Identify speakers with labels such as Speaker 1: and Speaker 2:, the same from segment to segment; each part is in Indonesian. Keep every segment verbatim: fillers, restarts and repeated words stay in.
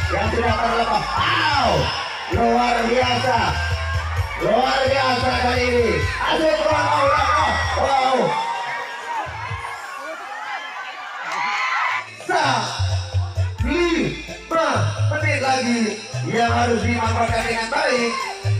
Speaker 1: yang sudah terlepas. Wow, luar biasa, luar biasa kali ini. Asik wow, wow, wow. Sah, lima menit lagi yang harus dimanfaatkan dengan baik.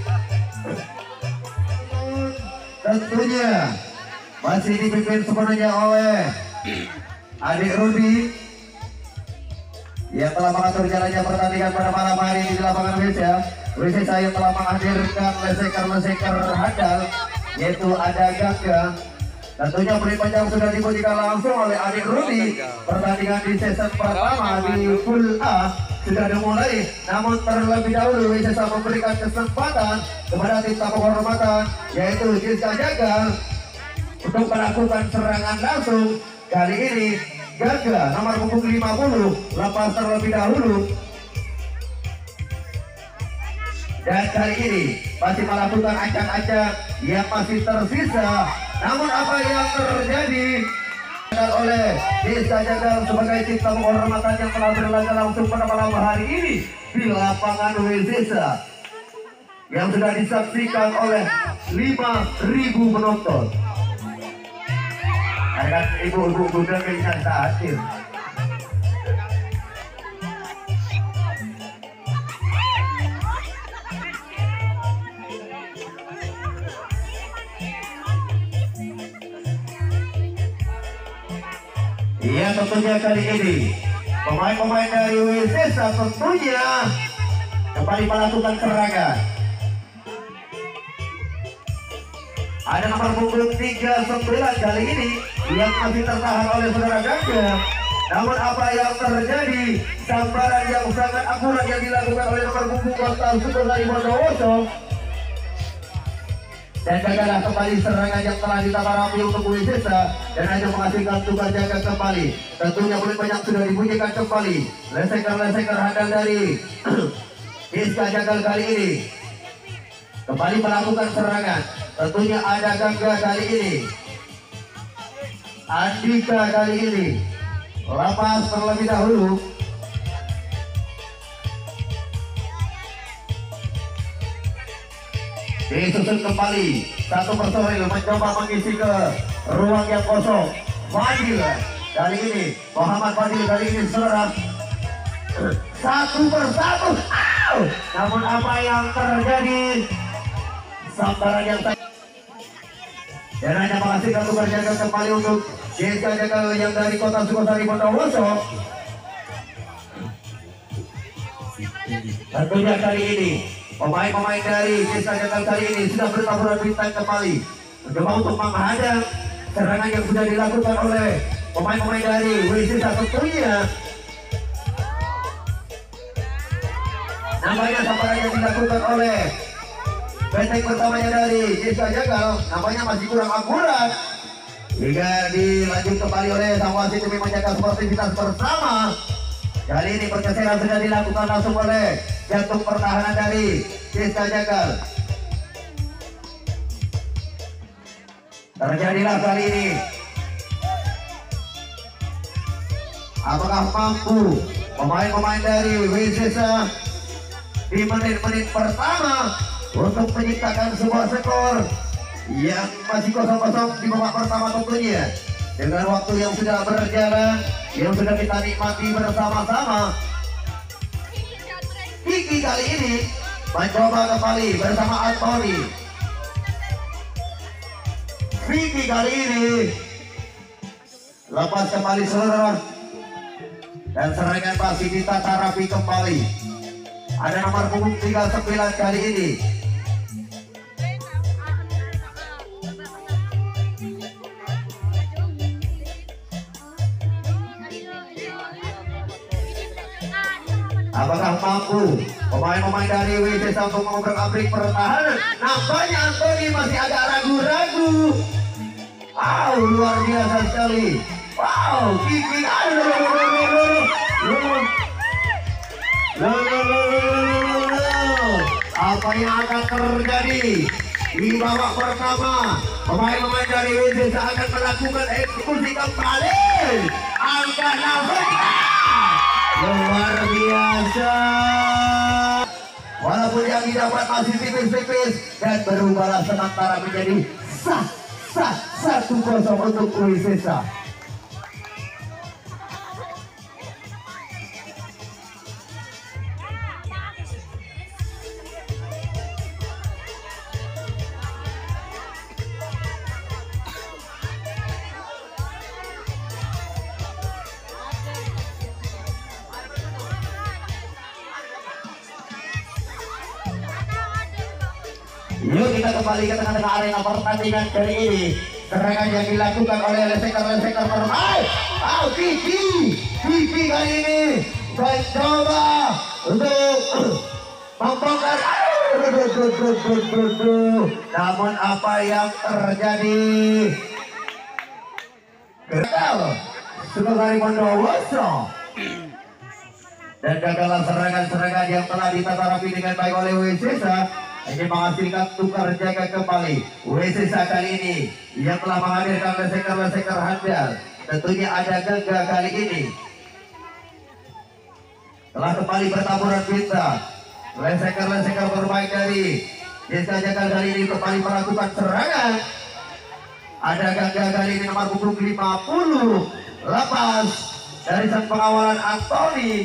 Speaker 1: Tentunya masih dipimpin sepenuhnya oleh adik Rudi yang telah mengatur jalannya pertandingan pada malam hari ini di lapangan W C. W C saya telah menghadirkan leseker-leseker handal, yaitu ada Gangga. Tentunya beri panjang sudah dibunyikan langsung oleh adik Rudi. Pertandingan di season pertama di full A sudah dimulai, namun terlebih dahulu W C memberikan kesempatan kepada tim tamu kehormatan, yaitu Giska Jagal, untuk melakukan serangan langsung. Kali ini Gaga nomor punggung lima puluh lepas terlebih dahulu, dan kali ini masih melakukan acak-acak yang masih tersisa. Namun apa yang terjadi oleh Giska Jagal sebagai tim tamu kehormatan yang telah berlaga langsung pada malam hari ini di lapangan W C yang sudah disaksikan oleh lima ribu penonton. Kan ibu-ibu muda bisa hadir. Iya, tentunya kali ini pemain-pemain dari W C tentunya kembali melakukan serangan. Ada nomor punggung tiga puluh sembilan kali ini yang masih tertahan oleh saudara Gangga. Namun apa yang terjadi, sambaran yang sangat akurat yang dilakukan oleh nomor punggung Kota Sukosari Bondowoso, dan gagallah kembali serangan yang telah ditambah rapi untuk W C dan hanya menghasilkan tugas jaga kembali. Tentunya boleh banyak sudah dibunyikan kembali leseker-leseker handal dari Giska Jagal kali ini kembali melakukan serangan. Tentunya ada Gangga kali ini, Andika kali ini lepas terlebih dahulu. Disusun kembali satu personil mencoba mengisi ke ruang yang kosong. Fadil kali ini, Muhammad Fadil kali ini serang satu persatu. Ow! Namun apa yang terjadi, sambaran yang dan hanya menghasilkan tugas jaga kembali untuk Giska Jagal yang dari Kota Sukosari Bondowoso. Tentunya kali ini pemain-pemain dari Giska Jagal kali ini sudah bertaburan bintang kembali mencoba untuk menghadang serangan yang sudah dilakukan oleh pemain-pemain dari W C tentunya. Namanya sambaran yang dilakukan oleh benteng pertamanya dari Giska Jagal, namanya masih kurang akurat hingga dilanjut kembali oleh sang wasit demi menjaga sportivitas bersama. Kali ini pergeseran sudah dilakukan langsung oleh jantung pertahanan dari Giska Jagal. Terjadilah kali ini, apakah mampu pemain-pemain dari W C di menit-menit pertama untuk menciptakan sebuah skor yang masih kosong-kosong di babak pertama tentunya. Dengan waktu yang sudah berjalan, yang sudah kita nikmati bersama-sama, Kiki kali ini mencoba kembali bersama Anthony. Kiki kali ini lepas kembali seluruh dan serangan masih ditata rapi kembali. Ada nomor punggung tiga puluh sembilan kali ini. Apakah mampu pemain-pemain dari W C untuk mengobrak-abrik pertahanan? Nampaknya Anthony masih agak ragu-ragu. Wow, luar biasa sekali. Wow, Kiki, aduh, apa yang akan terjadi di babak pertama? Pemain-pemain dari W C akan melakukan eksekusi kembali. Angkat nafas luar biasa. yang didapat masih tipis-tipis dan berubahlah sementara menjadi sah sah satu kosong untuk Wisesa. Yuk kita kembali ke tengah-tengah arena pertandingan kali ini. Serangan yang dilakukan oleh leseker-leseker bermain. Oh, Kiki, Kiki kali ini mencoba untuk membongkar. Namun apa yang terjadi? Gagal sekali Bondowoso. Dan gagalan serangan-serangan yang telah ditata rapi dengan baik oleh Wisesa ini menghasilkan tukar jaga kembali. Wisesa kali ini yang telah menghadirkan leseker-leseker handal. Tentunya ada Gangga kali ini telah kembali bertaburan bintang. Leseker-leseker bermain dari Desa Jagal kali ini kembali melakukan serangan. Ada Gangga kali ini nomor punggung lima puluh lepas dari sang pengawalan Anthony.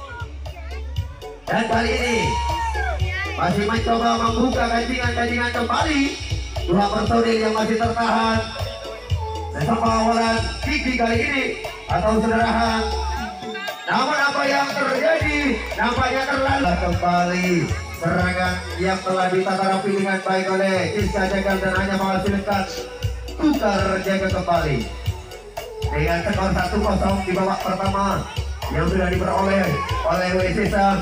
Speaker 1: Dan kali ini masih mencoba membuka ganjingan-ganjingan kembali. Dua personil yang masih tertahan. Dan pengawalan Kiki kali ini atau Saudarahan. Namun apa yang terjadi? Nampaknya terlalu kembali serangan yang telah ditata rapi dengan baik oleh Iska Jagal dan hanya menghasilkan tukar jaga kembali. Dengan skor satu kosong di babak pertama yang sudah diperoleh oleh Wisesa.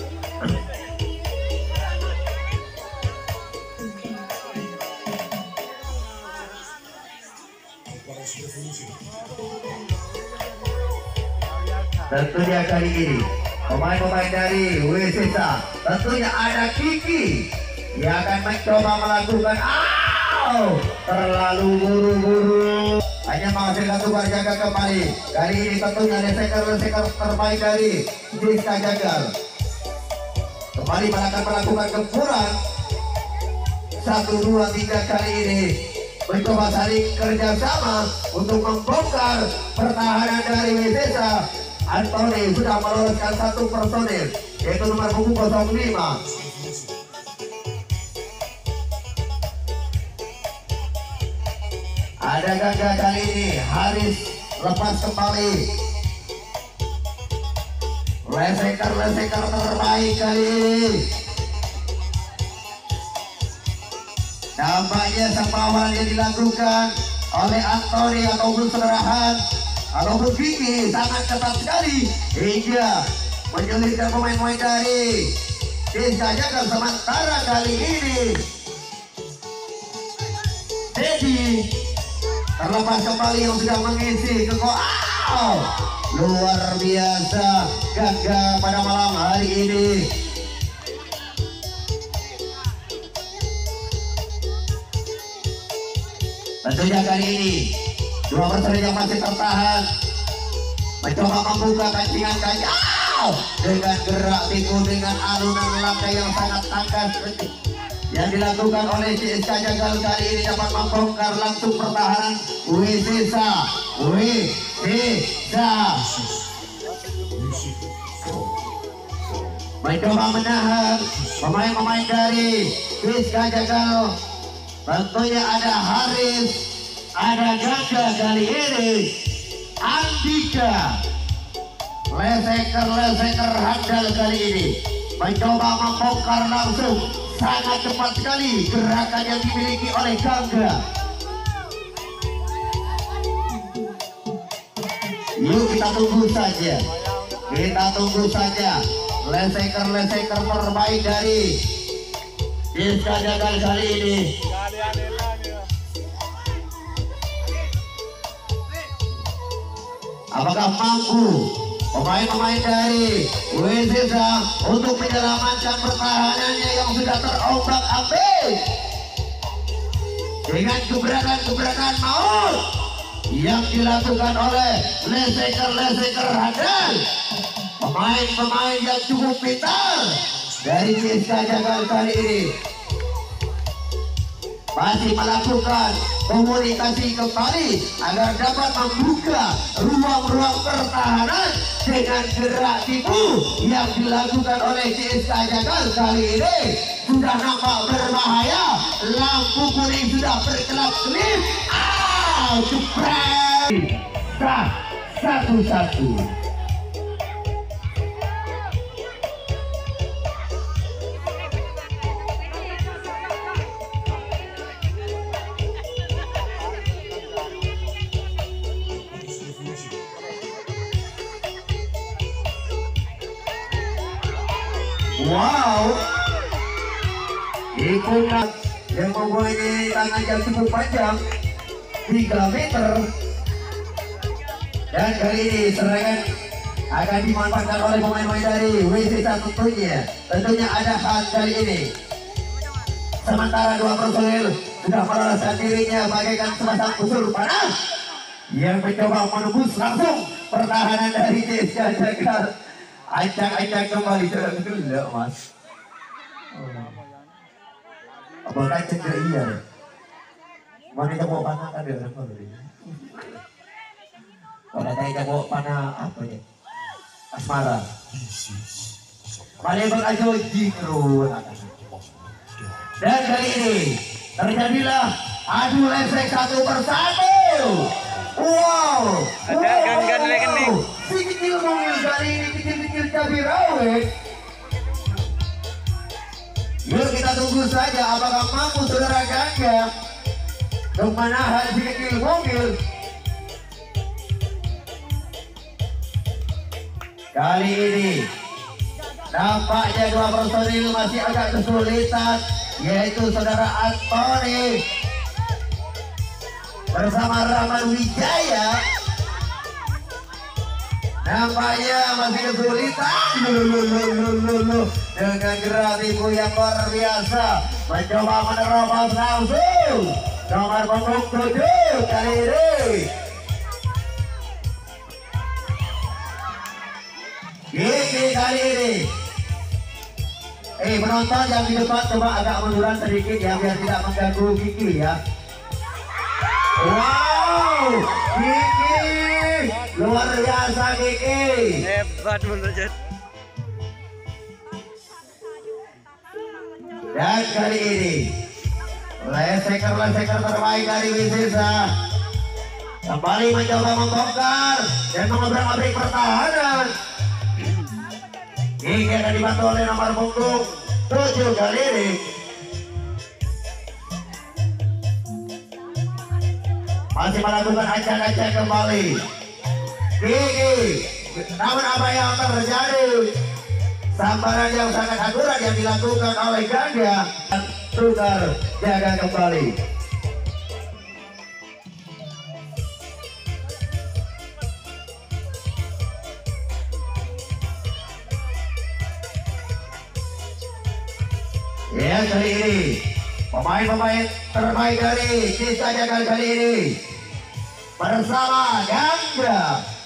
Speaker 1: Tentunya kali ini pemain-pemain dari Wisesa, tentunya ada Kiki yang akan mencoba melakukan oh, terlalu buru-buru, hanya menghasilkan tukar jaga kembali. Kali ini tentunya leseker-leseker terbaik dari Desa Jagal kembali akan melakukan gempuran. Satu dua tiga kali ini mencoba saling kerjasama untuk membongkar pertahanan dari Wisesa. Anthony sudah meloloskan satu personil yaitu nomor punggung nol lima. Ada Gangga kali ini, Haris lepas kembali. Leseker-leseker terbaik kali ini. Nampaknya sempawan yang dilakukan oleh Anthony ataupun Saudarahan ataupun Kiki sangat ketat sekali hingga menyulitkan pemain-pemain dari Desa Jagal. Sementara kali ini Dedi terlepas kembali yang sudah mengisi ke oh, luar biasa Gangga pada malam hari ini. Tentunya kali ini dua personil yang masih tertahan mencoba membuka ganjingan-ganjingan oh, dengan gerak tiku dengan alunan langkah yang sangat tangkas yang dilakukan oleh C S K Jagal kali ini dapat membongkar langsung pertahanan Wisesa. Wisesa mencoba menahan pemain-pemain dari C S K Jagal. Tentunya ada Haris, ada Gangga kali ini, Andika, leseker-leseker handal kali ini mencoba membongkar langsung. Sangat cepat sekali gerakan yang dimiliki oleh Gangga. Yuk kita tunggu saja, kita tunggu saja leseker-leseker terbaik dari Desa Jagal kali ini. Apakah mampu pemain-pemain dari Wisesa untuk menyelamatkan pertahanannya yang sudah terombak-ambing dengan gebrakan-gebrakan maut yang dilakukan oleh leseker-leseker handal, pemain-pemain yang cukup pintar dari C S K A Jagal kali ini masih melakukan komunikasi kembali agar dapat membuka ruang-ruang pertahanan dengan gerak tipu yang dilakukan oleh C S K A Jagal kali ini sudah nampak berbahaya. Lampu kuning sudah berkelap-kelip. Ah, jepret. Sah, satu-satu. Wow, ikutan yang mempunyai tangan yang cukup panjang tiga meter, dan kali ini serangan akan dimanfaatkan oleh pemain-pemain dari W C satu tentunya. Tentunya ada Han kali ini. Sementara dua personil sudah merasa dirinya bagaikan sepasang busur panah yang mencoba menembus langsung pertahanan dari C S K A Jagal. Ancang-ancang kembali dalam gelap, Mas. Oh. Apakah cendera iya? Mana kita bawa panah kan dia apa tadi? Kalau kita bawa panah apa ya? Asmara. Malah bang Ajo jingro. Dan kali ini terjadilah adu lesek satu persatu. Wow.
Speaker 2: Ada gan-gan rekening.
Speaker 1: Si kecil mungil kali ini kecil-kecil cabai rawit. Yuk kita tunggu saja apakah mampu saudara Gangga untuk menahan si kecil mungil. Kali ini nampaknya dua personil masih agak kesulitan, yaitu saudara Antoni bersama Rahman Wijaya. Nampaknya masih kesulitan dengan gerak tipu yang luar biasa, mencoba menerobos langsung nomor punggung tujuh kali ini. Gigi kali ini. Eh penonton yang di depan coba agak munduran sedikit ya biar tidak mengganggu Gigi ya. Wow, Gigi luar biasa Gigi.
Speaker 2: Hebat menurut.
Speaker 1: Dan kali ini leseker-leseker terbaik dari Wisesa kembali mencoba membongkar dan mengobrak-abrik pertahanan. Gigi akan dibantu oleh nomor punggung tujuh kali ini. Masih melakukan acak-acak kembali Gigi. Namun apa yang terjadi? Sambaran yang sangat akurat yang dilakukan oleh Gangga. Tukar jaga kembali. Ya kali ini pemain-pemain terbaik dari Cista Jagal kali ini bersama Gangga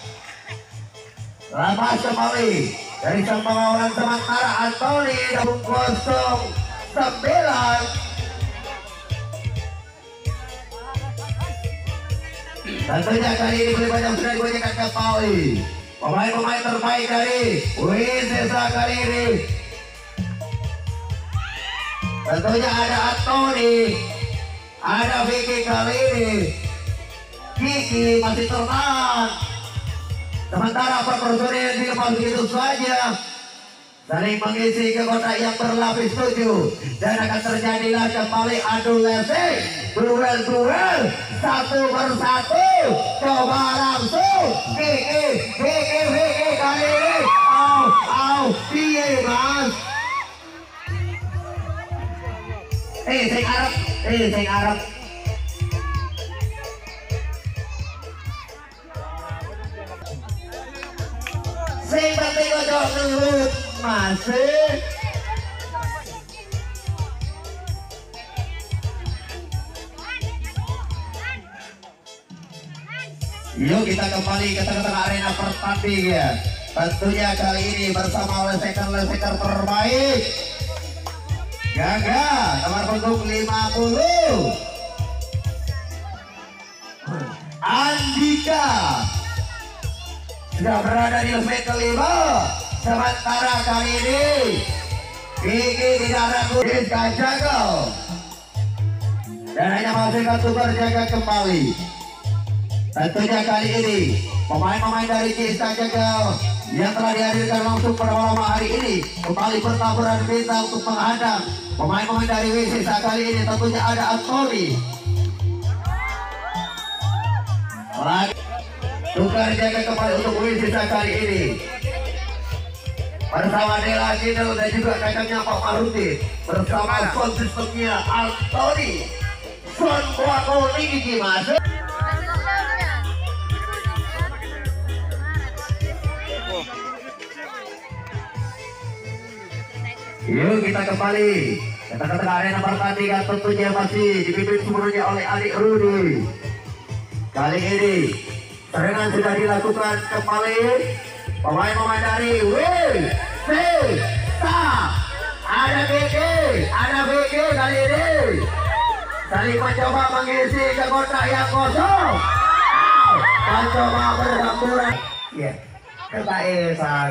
Speaker 1: lepas kembali dari sang pengawalan sementara Antoni nol sembilan. Tentunya kali ini boleh banyak sudah digoyangkan kembali pemain-pemain terbaik dari Wisesa kali ini. Tentunya ada Antoni, ada Vicky kali ini. Vicky masih tertahan. Sementara personil dilepas begitu saja, saling mengisi ke kotak yang berlapis tujuh, dan akan terjadilah kembali adu lesek, duel-duel satu persatu. Coba langsung Vicky, Vicky, Vicky kali ini. Au, au, piye mas? Eh, sing Arab, eh, sing Arab. Sing penting ojo nurut, masih. Yuk kita kembali ke tengah-tengah arena pertandingan. Tentunya kali ini bersama lesekan-lesekan terbaik Gaga nomor punggung lima puluh Andika sudah berada di level kelima. Sementara kali ini Gigi tidak ragu Rizka Jagal dan hanya menghasilkan tukar jaga kembali. Tentunya kali ini pemain-pemain dari Rizka Jagal yang telah dihadirkan langsung pada malam hari ini kembali bertaburan bintang untuk menghadang pemain-pemain dari W C S A kali ini. Tentunya ada Anthony lagi tukar jaga kembali untuk W C S A kali ini bersama Dela Gidel dan juga kakaknya Pak Maruti bersama sound systemnya Anthony Son Boako Niki masuk. Yuk kita kembali kita ke tengah arena pertandingan, tentunya masih dipimpin sepenuhnya oleh adik Rudy. Kali ini serangan sudah dilakukan kembali pemain-pemain dari W C S A. Ada B G, ada B G kali ini saling mencoba mengisi ke kotak yang kosong. Mencoba berhamburan. Ya, kita esak.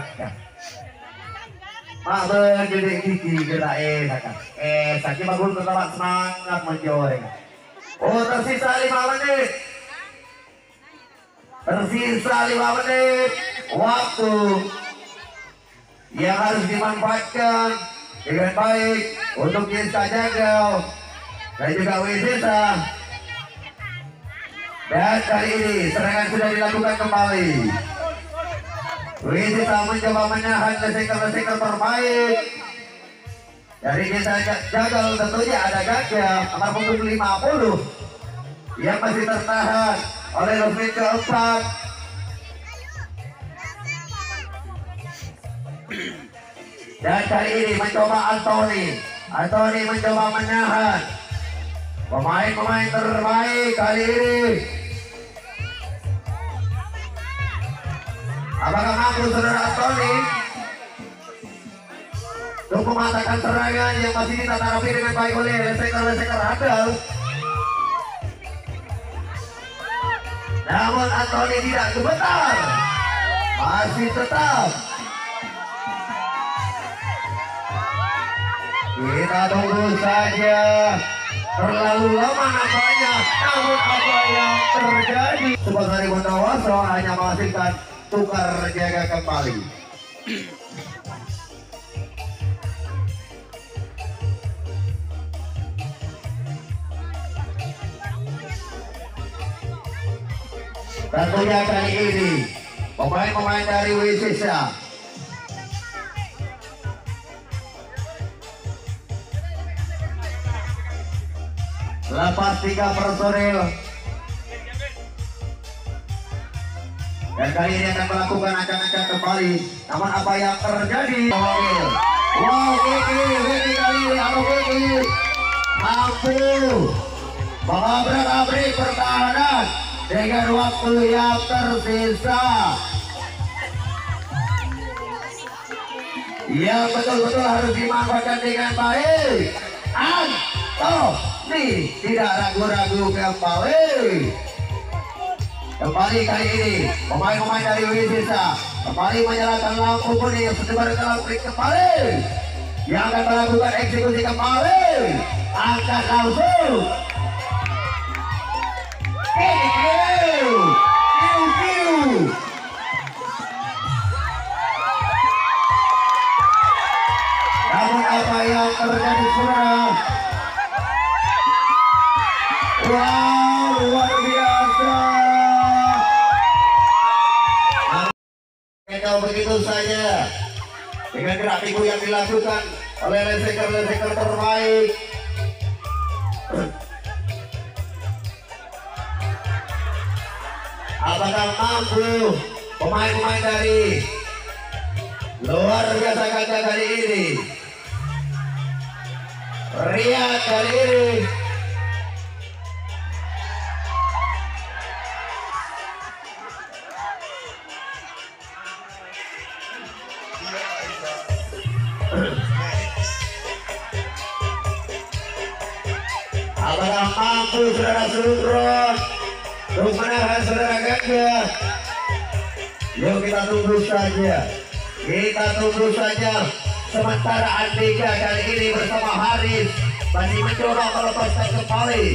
Speaker 1: Pak bergede gigi kita esak. Esak kita bangun tetap semangat menjoreng. Oh, tersisa lima menit. Tersisa lima menit waktu yang harus dimanfaatkan dengan baik untuk Rizka Jagal dan juga W C S A. Dan kali ini serangan sudah dilakukan kembali. W C S A mencoba menahan lesekan-lesekan terbaik dari Rizka Jagal. Tentunya ada Gagal nomor punggung lima puluh yang masih tertahan oleh level keempat. Dan kali ini mencoba Anthony Anthony mencoba menahan pemain-pemain terbaik kali ini. Apakah mampu saudara Anthony untuk mematahkan serangan yang masih ditata-rapi dengan baik oleh lesekan-lesekan handal? Namun Anthony tidak gemetar, masih tetap. Kita tunggu saja. Terlalu lama nampaknya, namun apa yang terjadi? Sebagai Bondowoso hanya menghasilkan tukar jaga kembali. Tentunya kali ini pemain-pemain dari W C S A lepas tiga personil dan kali ini akan melakukan ancang-ancang kembali. Namun apa yang terjadi? Wow, Gigi, Gigi kali ini, halo Gigi mampu mengabrak-abrik pertahanan dengan waktu yang tersisa yang betul-betul harus dimanfaatkan dengan baik. Anthony tidak ragu-ragu kembali. Kembali kali ini pemain-pemain dari W C S A kembali menyalakan lampu kuning yang setelah kembali kembali yang akan melakukan eksekusi kembali. Angkat langsung. Namun apa yang terjadi saudara? Wow, luar biasa. Kalau begitu saja dengan gerak minggu yang dilakukan oleh leseker-leseker terbaik. Apakah mampu pemain-pemain dari luar biasa Gaga kali ini, Riyad kali ini Apakah mampu saudara Sultron untuk menahan saudara Gagah? Yuk kita tunggu saja. Kita tunggu saja. Sementara Andika kali ini bersama Haris masih mencoba melepaskan kembali.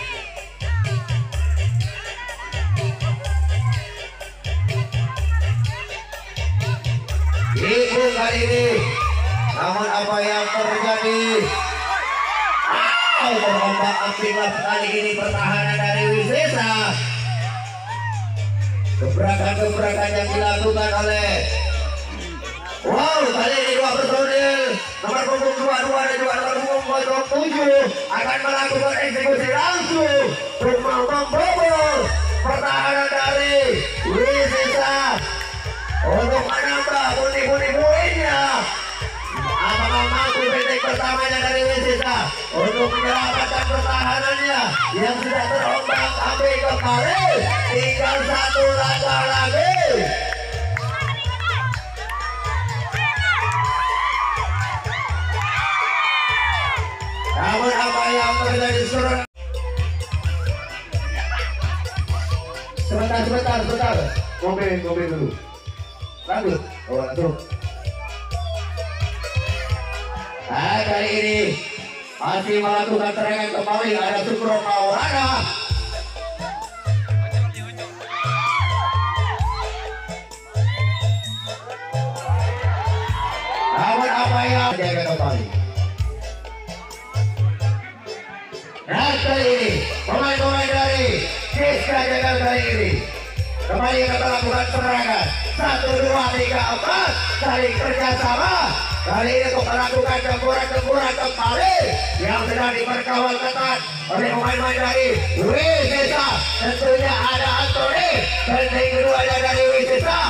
Speaker 1: Ibu kali ini, namun apa yang terjadi? Oh, berombak ambing kali ini pertahanan dari Wisesa. Gebrakan-gebrakan yang dilakukan oleh wow, kali ini dua personil nomor punggung dua puluh dua dan juga nomor punggung dua puluh tujuh akan melakukan eksekusi langsung untuk membobol pertahanan dari Wisesa untuk menambah pundi-pundi poinnya. Apakah mampu benteng pertamanya dari Wisesa untuk menyelamatkan pertahanannya yang sudah terombang ambing kembali? Tinggal satu langkah lagi. Namun apa yang terjadi saudara? Sebentar, sebentar, sebentar. Mobil, mobil dulu. Lanjut. Oh, lanjut. Nah, kali ini masih melakukan serangan kembali. Ada Sukro Maulana. Namun apa yang jaga kembali? Nah, kali ini pemain-pemain dari Siska Jagal kali ini kembali akan melakukan serangan. Satu, dua, tiga, empat. Saling kerjasama. Kali ini untuk melakukan gemburan-gemburan kembali yang sedang diperkawal ketat oleh pemain-pemain dari Wisesa. Tentunya ada Antoni, penting keduanya dari Wisesa.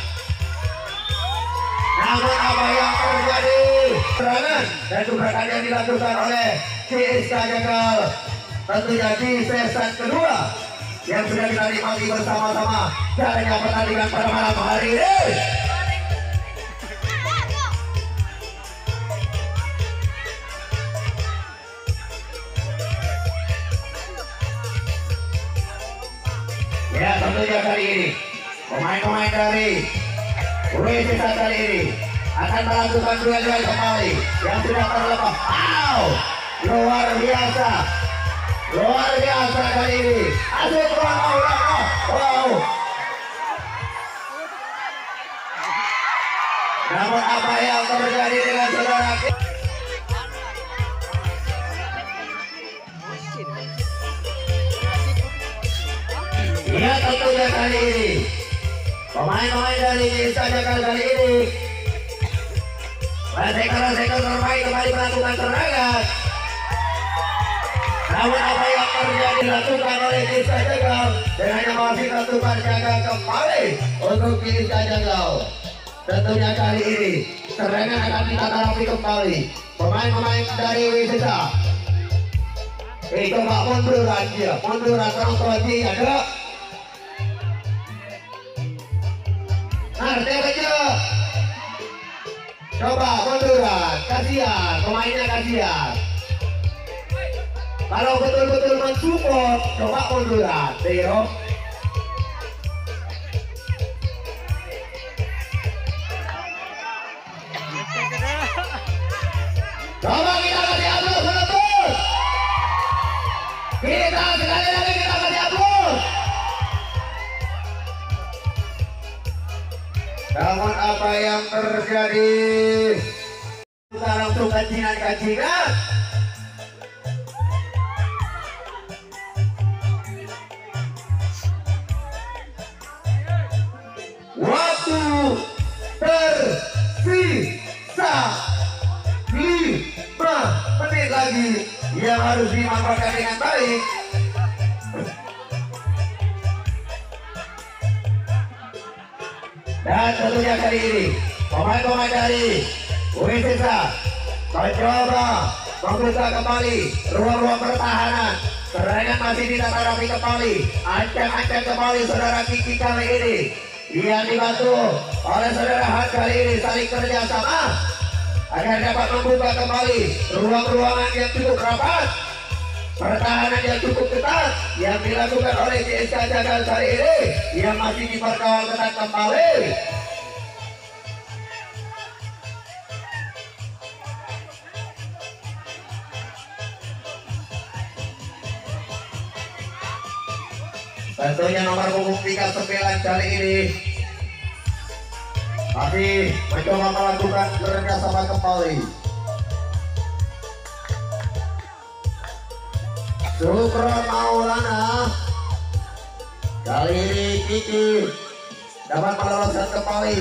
Speaker 1: Namun apa yang terjadi? Serangan dan gebrakan yang dilakukan oleh Siska Jagal tentunya di season kedua yang sudah kita nikmati bersama-sama jalannya pertandingan pada malam hari ini. Ya, tentunya kali ini pemain-pemain dari Wisesa kali ini akan melakukan duel-duel kembali yang sudah terlepas. Wow, luar biasa, luar biasa kali ini. Asik ruang Maulana. Wow. Namun apa yang terjadi dengan saudara? Ya, tentunya kali ini pemain-pemain dari Siska Jagal kali ini seker-seker terbaik kembali melakukan serangan. Namun apa yang terjadi dilakukan oleh Siska Jagal dan hanya masih tentukan jaga kembali untuk Siska Jagal. Tentunya kali ini serangan akan kita tarapi kembali pemain-pemain dari Wisesa. Eh, coba munduran dia, munduran terus lagi ada. Ngerti aja. Coba munduran, kasihan, pemainnya kasihan. Kalau betul-betul mensupport, coba munduran, Tio. Coba kita kasih aplaus betul. Kita sekali lagi kita kasih aplaus. Namun apa yang terjadi? Kita langsung kajian-kajian. Waktu tersisa lima menit lagi yang harus dimanfaatkan dengan baik. Dan tentunya kali ini pemain-pemain dari Wisesa mencoba membuka kembali ruang-ruang pertahanan. Serangan masih ditata-rapi kembali, ancang-ancang kembali saudara Kiki kali ini yang dibantu oleh saudara Han kali ini saling kerjasama. agar dapat membuka kembali ruang-ruangan yang cukup rapat, pertahanan yang cukup ketat yang dilakukan oleh C S K A Jagal kali ini yang masih diperkawal ketat kembali. Tentunya nomor punggung tiga puluh sembilan kali ini masih mencoba melakukan kerjasama kembali. Sukron Maulana kali ini Kiki dapat meloloskan kembali.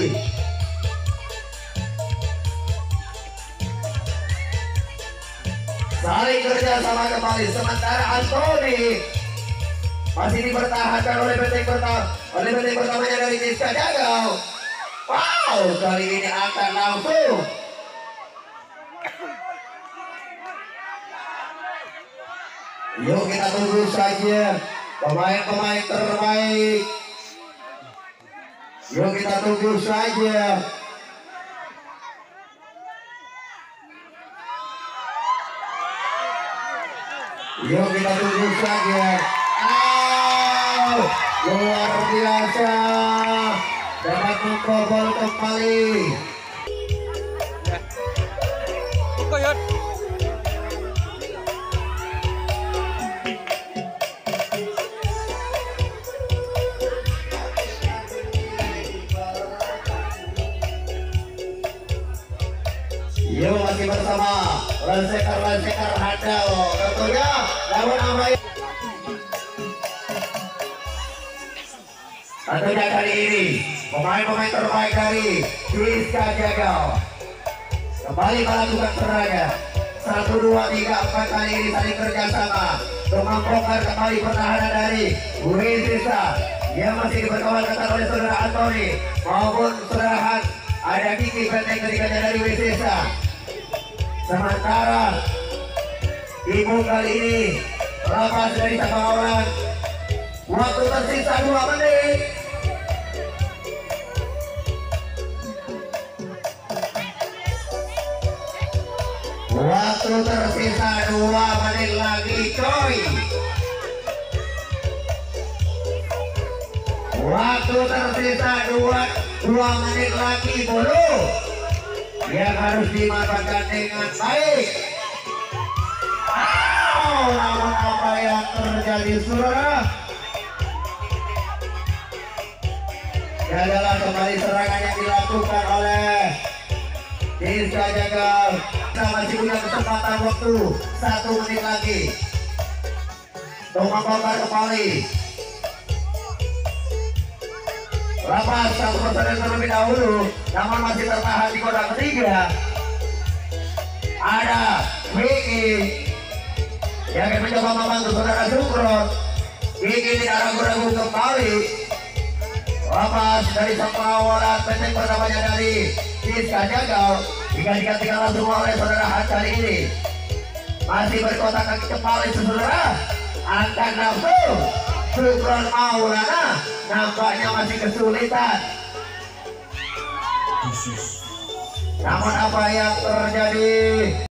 Speaker 1: Saling kerjasama kembali, sementara Antoni masih dipertahankan oleh benteng pertama oleh benteng pertamanya dari Niska Jagal. Wow, kali ini akan langsung yuk kita tunggu saja pemain-pemain terbaik. Yuk kita tunggu saja. Yuk kita tunggu saja. Oh, luar biasa. Dapat membobol kembali.
Speaker 2: Koyot.
Speaker 1: Yuk masih bersama Lansekar-Lansekar Hadal. Tentunya lawan Amai. Tentunya kali ini pemain-pemain terbaik dari Niska Jagal kembali melakukan serangan. Satu, dua, tiga, empat kali ini saling kerjasama untuk membongkar kembali pertahanan dari Wisesa yang masih diperkawal ketat oleh saudara Antoni maupun saudara Han. Ada Kiki benteng ketiganya dari Wisesa. Sementara Ibu kali ini lepas dari Sabawalan. Waktu tersisa dua menit. Waktu tersisa dua menit lagi, coy. Waktu tersisa dua dua menit lagi, bolu. Yang harus dimanfaatkan dengan baik. Wow, namun apa yang terjadi, saudara? Adalah kembali serangan yang dilakukan oleh Niska Jagal. Kita masih punya kesempatan waktu satu menit lagi untuk membongkar kembali. Lepas satu persen terlebih dahulu, namun masih tertahan di kotak ketiga. Ada Vicky yang akan mencoba membantu saudara Sukron. Vicky tidak ragu-ragu kembali. Lepas dari pengawalan benteng pertamanya dari Niska Jagal digantikan langsung oleh saudara Han kali ini. Masih berkotak kaki kembali saudara. Akan langsung Sukron Maulana nampaknya masih kesulitan. Namun apa yang terjadi?